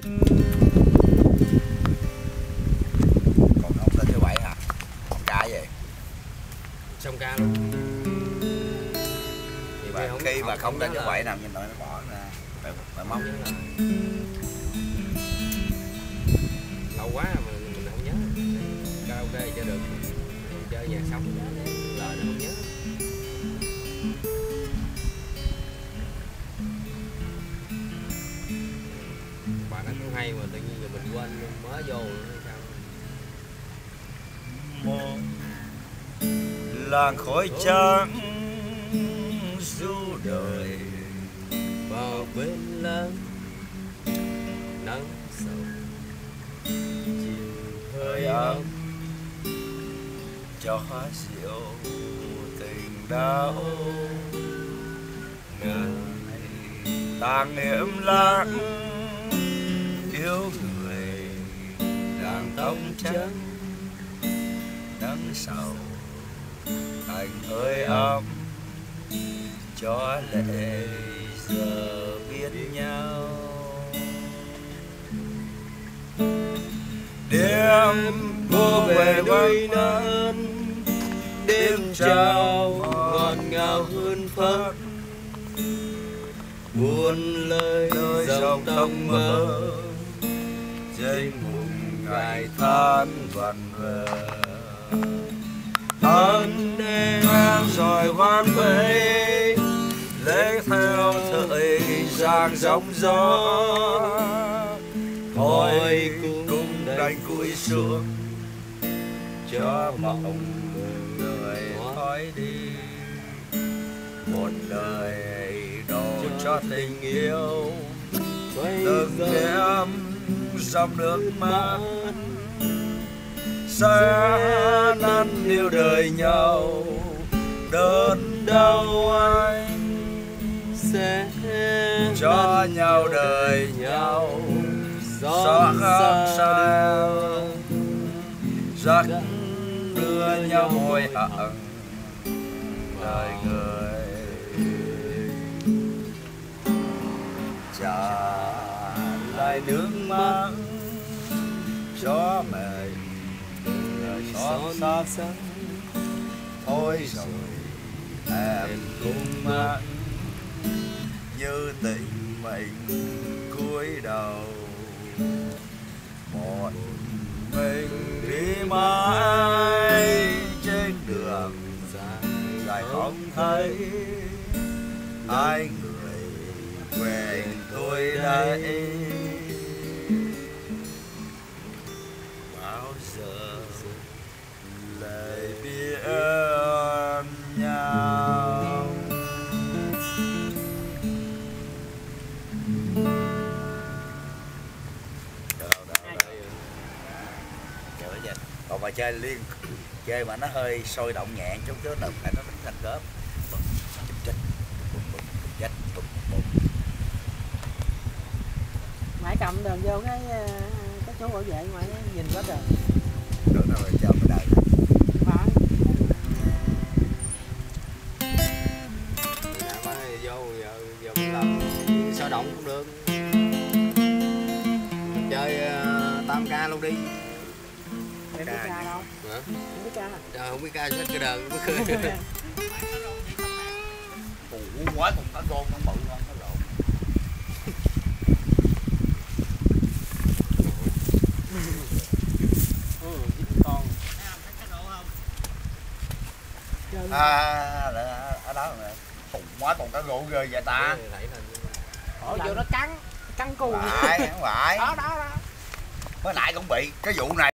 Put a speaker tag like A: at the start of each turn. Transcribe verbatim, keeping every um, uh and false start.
A: Còn không lên thứ bảy hả? Còn ca vậy?
B: Xong ca luôn.
A: Và khi mà không lên thứ bảy nào nhìn nói nó bỏ ra phải, phải móc.
B: Lâu quá mà mình không nhớ. Karaoke cho được, chơi nhạc sống lời nó không nhớ. Bà nó cũng hay mà tự nhiên rồi mình quên mới vô nữa hay sao?
A: Một làng khói trắng du đời
B: vào quên lãng nắng sầu chiều hơi ấm
A: cho hóa rượu tình đau ngày tang niệm lãng yêu người đang tóc trắng nắng sầu anh hơi ấm cho lệ giờ biết nhau đêm cô về đôi nắng đêm trao ngọt ngào hơn phất buồn lời dòng tông mơ trên vùng ngày than vần vờ thân em rồi hoan vây lấy theo thời gian giông gió thôi cũng đành cúi xuống cho mộng người khói đi một đời đổ cho tình yêu từng đêm dòng nước mắt sẽ năn yêu đời nhau đơn đau anh
B: sẽ
A: cho nhau đời nhau gió khắp sao giấc đưa nhau môi hận đời người trả lại nước mắt cho mình người xót xa thôi rồi em cũng anh như tình mình cúi đầu một mình đi mãi trên đường dài dài không thấy hai người quên tôi đây bao giờ lại biết nhau. Còn mà chơi liên chơi mà nó hơi sôi động nhẹ chút chứ đừng phải nó đánh thành cớp
C: mãi cầm đường vô cái cái chú bảo vệ ngoài nhìn quá trời
A: được đâu rồi chờ cái đời
C: phải
B: vô giờ giờ mình làm sôi động cũng được mình chơi uh, tam ca luôn đi.
C: Em biết ca đâu?
B: Hả?
C: Không biết ca.
B: Trời không biết ca hết cái đờn mới khơi.
A: Ủa quá còn cá rô nó bự hơn nó lộn.
C: Ừ, chín con.
A: À, ở đó rồi. Khủng quá còn cá rô ghê vậy ta.
C: Ủa vô nó cắn, cắn cù.
A: Phải, không phải.
C: Đó đó đó.
A: Mới lại cũng bị cái vụ này.